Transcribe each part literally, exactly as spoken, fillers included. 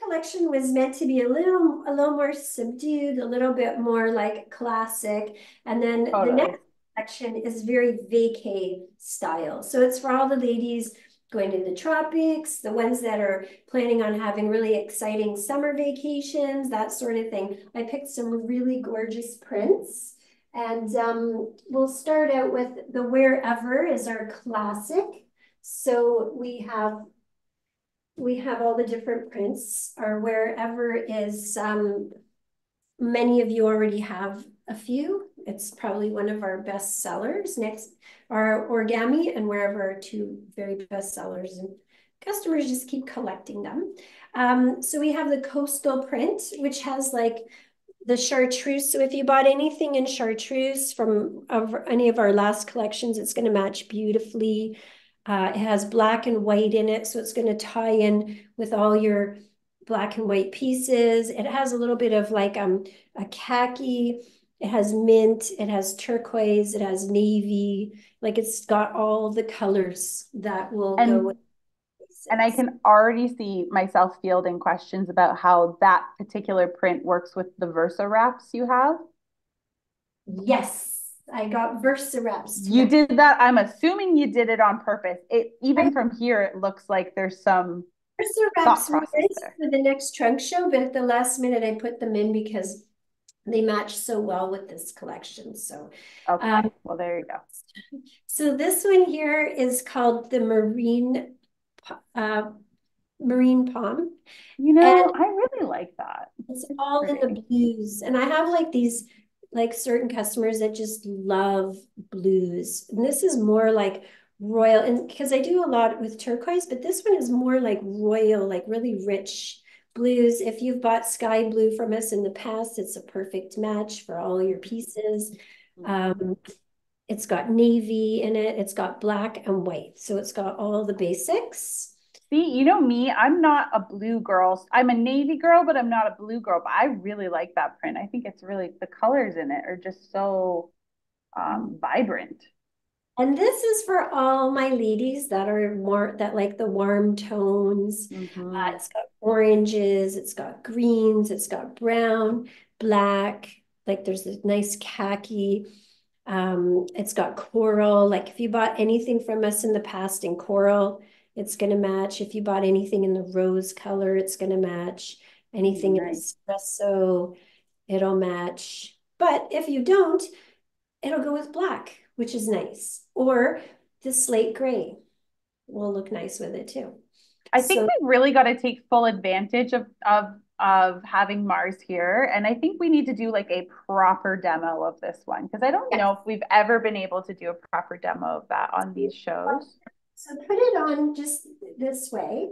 collection was meant to be a little a little more subdued, a little bit more like classic. And then the Totally. next collection is very vacay style. So it's for all the ladies going to the tropics, the ones that are planning on having really exciting summer vacations, that sort of thing. I picked some really gorgeous prints. And um, we'll start out with the Wherever is our classic. So we have we have all the different prints. Our Wherever is um, many of you already have a few. It's probably one of our best sellers. Next, our Origami and Wherever are two very best sellers, and customers just keep collecting them. Um, so we have the coastal print, which has like the chartreuse. So if you bought anything in chartreuse from of any of our last collections, it's going to match beautifully. Uh, it has black and white in it, so it's going to tie in with all your black and white pieces. It has a little bit of like um a khaki. It has mint. It has turquoise. It has navy. Like it's got all the colors that will go with And and I pieces. can already see myself fielding questions about how that particular print works with the Versa wraps you have. Yes, I got Versa wraps to You match. did that. I'm assuming you did it on purpose. It I even from here, it looks like there's some Versa thought wraps were process nice there. for the next trunk show, but at the last minute I put them in because they match so well with this collection. So, um, Okay, well, there you go. so this one here is called the Marine uh, Marine Palm, You and know, I really like that. it's It's all in pretty. the blues. And I have like these like certain customers that just love blues. And this is more like royal, and because I do a lot with turquoise, but this one is more like royal, like really rich blues. If you've bought sky blue from us in the past, it's a perfect match for all your pieces. Mhm. Um, it's got navy in it, it's got black and white. So it's got all the basics. See, you know me, I'm not a blue girl. I'm a navy girl, but I'm not a blue girl. But I really like that print. I think it's really the colors in it are just so um, vibrant. And this is for all my ladies that are more that like the warm tones. Uh, Hmm. it's got oranges, it's got greens, it's got brown, black. Like there's this nice khaki. Um, it's got coral. Like if you bought anything from us in the past in coral, it's going to match. If you bought anything in the rose color, it's going to match. Anything in Nice. espresso, it'll match. But if you don't, it'll go with black, which is nice. Or the slate gray will look nice with it too. I think So, we've really got to take full advantage of of of having Mars here, and I think we need to do like a proper demo of this one because I don't yes. know if we've ever been able to do a proper demo of that on these shows. So put it on just this way,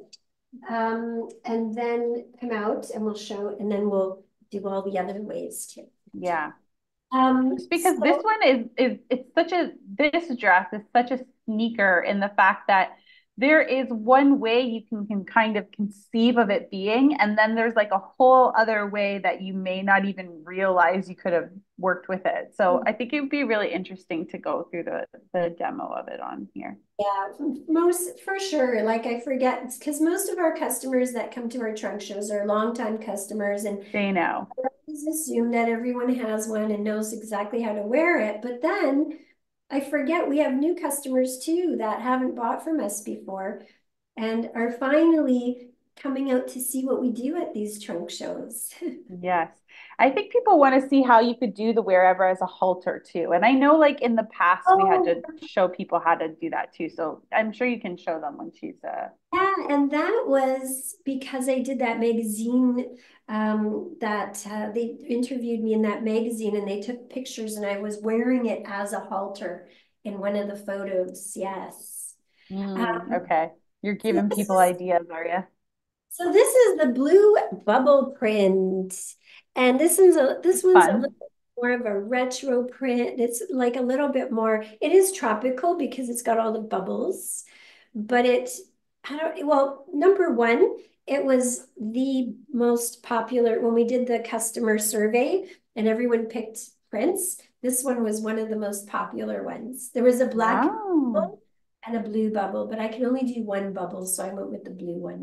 um, and then come out and we'll show, and then we'll do all the other ways too. Yeah. Um, Just because this so one is is it's such a this dress is such a sneaker in the fact that there is one way you can, can kind of conceive of it being, and then there's like a whole other way that you may not even realize you could have worked with it. So I think it would be really interesting to go through the the demo of it on here. yeah, most for sure. Like I forget, because most of our customers that come to our trunk shows are longtime customers, and They know. I always assume that everyone has one and knows exactly how to wear it. But then I forget we have new customers too that haven't bought from us before and are finally coming out to see what we do at these trunk shows. Yes. I think people want to see how you could do the wherever as a halter too. And I know like in the past we had Oh, to show people how to do that too. So I'm sure you can show them when she's uh yeah, and that was because I did that magazine um, that uh, they interviewed me in that magazine and they took pictures and I was wearing it as a halter in one of the photos. Yes. mm, Um, okay. You're so giving this people is ideas, are you? so this is the blue bubble print, and this one's a this one's a little Fun. more of a retro print. It's like a little bit more. It is tropical because it's got all the bubbles, but it I don't well, number one, it was the most popular when we did the customer survey and everyone picked prints. This one was one of the most popular ones. There was a black Wow. bubble and a blue bubble, but I can only do one bubble, so I went with the blue one.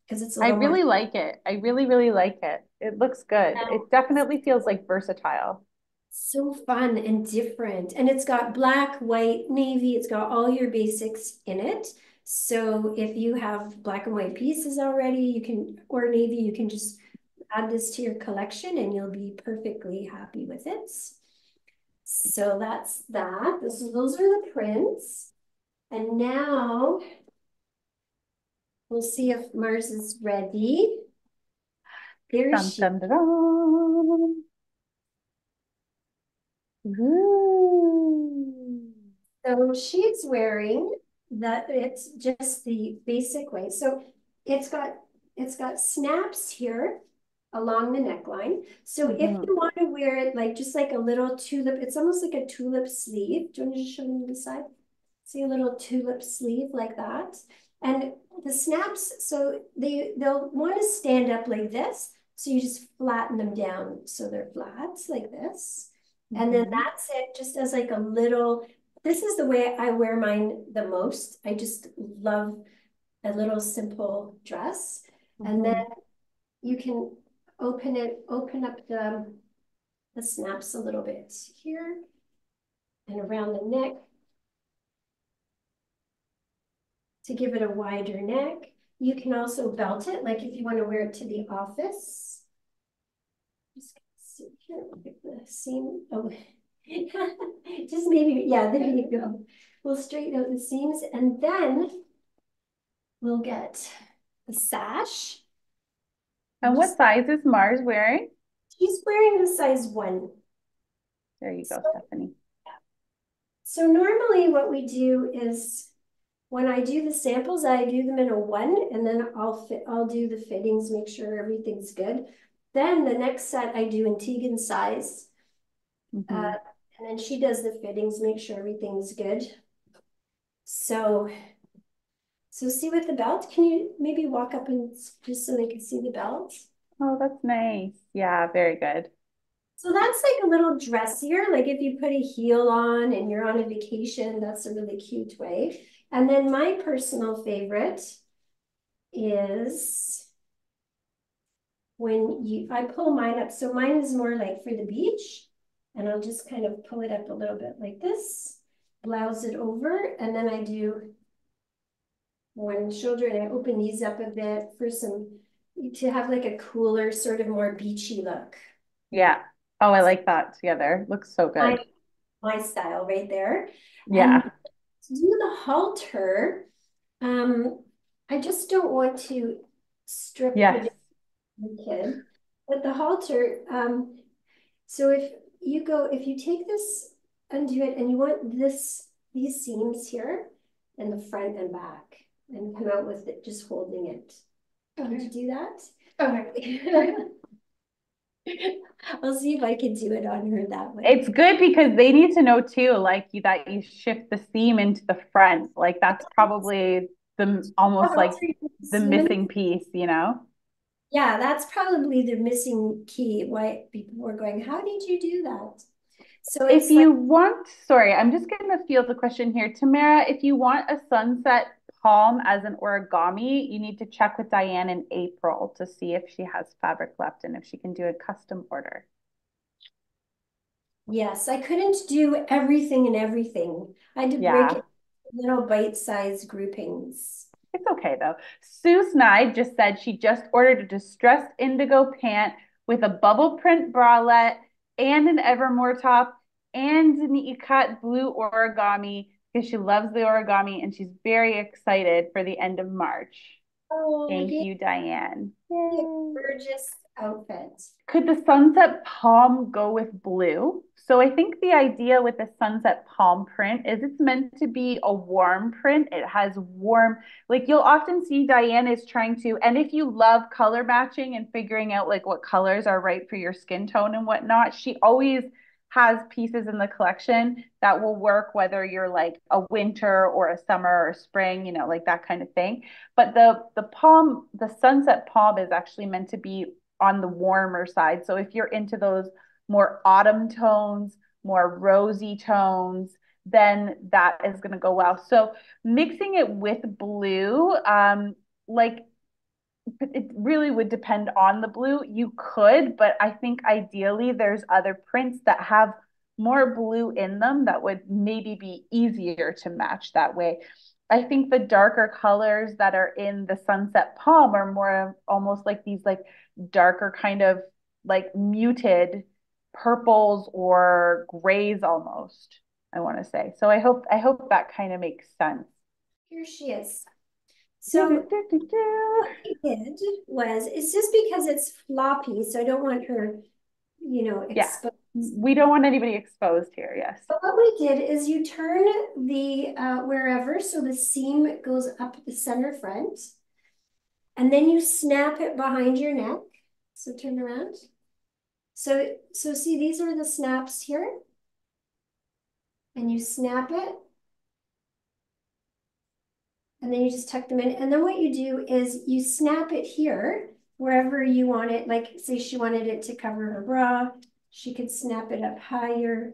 because it's a I little more. really like it. I really, really like it. It looks good. It definitely feels like versatile. So fun and different. And it's got black, white, navy. It's got all your basics in it. So if you have black and white pieces already, you can, or navy, you can just add this to your collection and you'll be perfectly happy with it. So that's that. This is, those are the prints. And now we'll see if Mars is ready. There Dun, she. dun, dun, dun. Ooh. So she's wearing that, it's just the basic way. So it's got it's got snaps here along the neckline. So if Mhm. you want to wear it like just like a little tulip, it's almost like a tulip sleeve. Do you want to just show me the side? See a little tulip sleeve like that. And the snaps, so they they'll want to stand up like this. So you just flatten them down so they're flat like this. And then Mhm. that's it, just as like a little, this is the way I wear mine the most. I just love a little simple dress. And then Mhm. you can open it, open up the, the snaps a little bit here and around the neck to give it a wider neck. You can also belt it, like if you want to wear it to the office. Just see here, look at the seam. Oh, just maybe, yeah, there you go. We'll straighten out the seams and then we'll get the sash. And We'll what just, size is Mars wearing? she's wearing a size one. There you So, go, Stephanie. so normally what we do is when I do the samples, I do them in a one and then I'll fit, I'll do the fittings, make sure everything's good. Then the next set I do in Tegan's size. Uh, Mhm. and then she does the fittings, make sure everything's good. So, so see with the belt, can you maybe walk up and just so they can see the belt? Oh, that's nice. Yeah, very good. So that's like a little dressier, like if you put a heel on and you're on a vacation, that's a really cute way. And then my personal favorite is when you, I pull mine up. So mine is more like for the beach and I'll just kind of pull it up a little bit like this, blouse it over, and then I do one shoulder and I open these up a bit for some, to have like a cooler, sort of more beachy look. Yeah. Oh, I like that together. Looks so My, good. my style right there. And Yeah. to do the halter, um, I just don't want to strip Yes. the kid, but the halter, um, so if you go, if you take this, undo it, and you want this, these seams here in the front and back, and come out with it, just holding it. Okay. Would you do that? Okay. I'll see if I can do it on her that way. It's good because they need to know too, like you, that you shift the seam into the front. Like that's probably the The almost like halter, the seam in. missing piece, you know? Yeah, that's probably the missing key. Why people were going, how did you do that? So If it's like, you want, sorry, I'm just going to field the question here. Tamara, if you want a sunset palm as an origami, you need to check with Diane in April to see if she has fabric left and if she can do a custom order. yes, I couldn't do everything and everything. I had to break Yeah, it into little bite-sized groupings. it's okay though. Sue Snide just said she just ordered a distressed indigo pant with a bubble print bralette and an Evermore top and an ikat blue origami because she loves the origami and she's very excited for the end of March. Oh, Thank yeah, you, Diane. a Yay. gorgeous outfit. Could the sunset palm go with blue? So I think the idea with the sunset palm print is it's meant to be a warm print. It has warm, like you'll often see Diane is trying to, and if you love color matching and figuring out like what colors are right for your skin tone and whatnot, she always has pieces in the collection that will work whether you're like a winter or a summer or spring, you know, like that kind of thing. But the the palm, the sunset palm is actually meant to be on the warmer side. So if you're into those more autumn tones, more rosy tones, then that is going to go well. So mixing it with blue, um, like it really would depend on the blue. You could, but I think ideally there's other prints that have more blue in them that would maybe be easier to match that way. I think the darker colors that are in the sunset palm are more almost like these like darker kind of like muted purples or grays almost, I want to say. So I hope I hope that kind of makes sense. Here she is. Do, do, So do, do, do. what I did was, it's just because it's floppy, so I don't want her, you know, Yeah. exposed. We don't want anybody exposed here. Yes. But what we did is you turn the uh, wherever, so the seam goes up the center front, and then you snap it behind your neck. So turn around. So, so see, these are the snaps here, and you snap it, and then you just tuck them in. And then what you do is you snap it here, wherever you want it. Like say she wanted it to cover her bra, she could snap it up higher.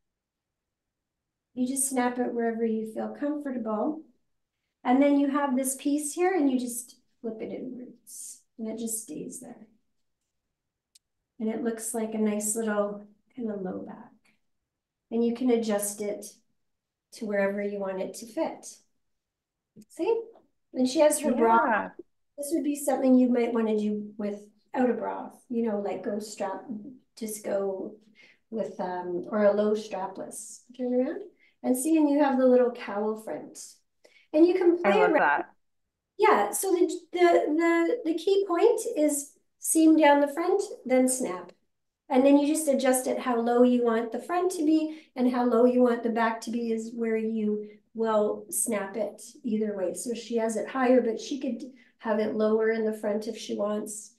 You just snap it wherever you feel comfortable. And then you have this piece here and you just flip it inwards and it just stays there. And it looks like a nice little kind of low back. And you can adjust it to wherever you want it to fit. See? And she has her bra. Yeah. This would be something you might want to do without a bra, you know, like go strap, just go with, um, or a low strapless. Turn around and see, and you have the little cowl front. And you can I play love around. that. Yeah, so the, the, the, the key point is seam down the front, then snap. And then you just adjust it how low you want the front to be and how low you want the back to be is where you will snap it either way. So she has it higher, but she could have it lower in the front if she wants.